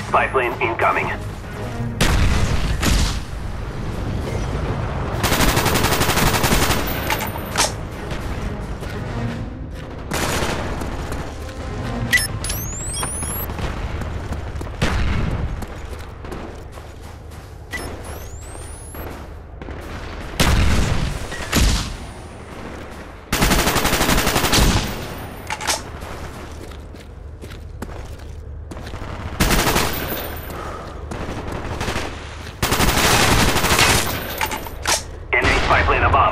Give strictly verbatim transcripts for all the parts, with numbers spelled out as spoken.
spy plane incoming. Spy plane above.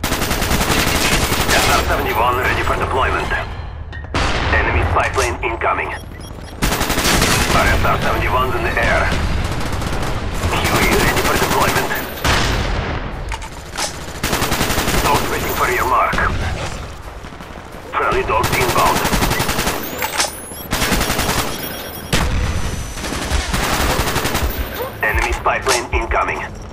S R seventy-one ready for deployment. Enemy spy plane incoming. Our S R seventy-one's in the air. U A V ready for deployment. Dogs waiting for your mark. Friendly dogs inbound. Enemy spy plane incoming.